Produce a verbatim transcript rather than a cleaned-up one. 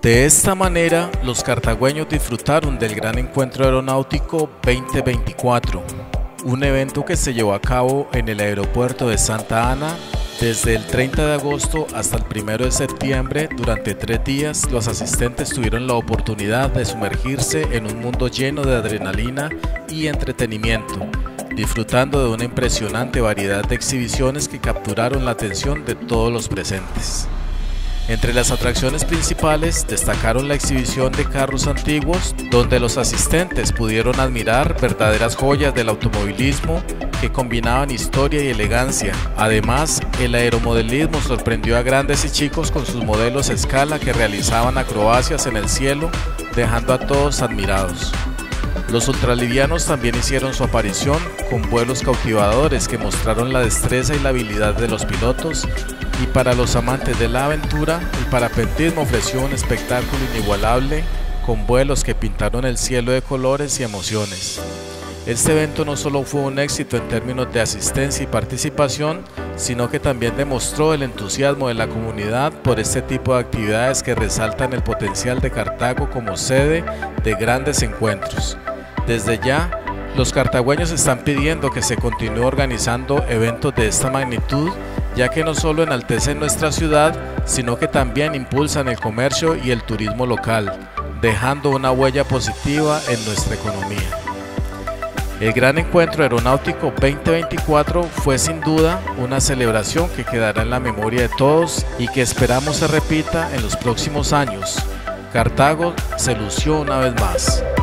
De esta manera, los cartagüeños disfrutaron del Gran Encuentro Aeronáutico veinte veinticuatro, un evento que se llevó a cabo en el aeropuerto de Santa Ana desde el treinta de agosto hasta el primero de septiembre. Durante tres días, los asistentes tuvieron la oportunidad de sumergirse en un mundo lleno de adrenalina y entretenimiento, disfrutando de una impresionante variedad de exhibiciones que capturaron la atención de todos los presentes. Entre las atracciones principales destacaron la exhibición de carros antiguos, donde los asistentes pudieron admirar verdaderas joyas del automovilismo que combinaban historia y elegancia. Además, el aeromodelismo sorprendió a grandes y chicos con sus modelos a escala que realizaban acrobacias en el cielo, dejando a todos admirados. Los ultralivianos también hicieron su aparición con vuelos cautivadores que mostraron la destreza y la habilidad de los pilotos, y para los amantes de la aventura, el parapentismo ofreció un espectáculo inigualable con vuelos que pintaron el cielo de colores y emociones. Este evento no solo fue un éxito en términos de asistencia y participación, sino que también demostró el entusiasmo de la comunidad por este tipo de actividades que resaltan el potencial de Cartago como sede de grandes encuentros. Desde ya, los cartagüeños están pidiendo que se continúe organizando eventos de esta magnitud, ya que no solo enaltecen nuestra ciudad, sino que también impulsan el comercio y el turismo local, dejando una huella positiva en nuestra economía. El Gran Encuentro Aeronáutico veinte veinticuatro fue sin duda una celebración que quedará en la memoria de todos y que esperamos se repita en los próximos años. Cartago se lució una vez más.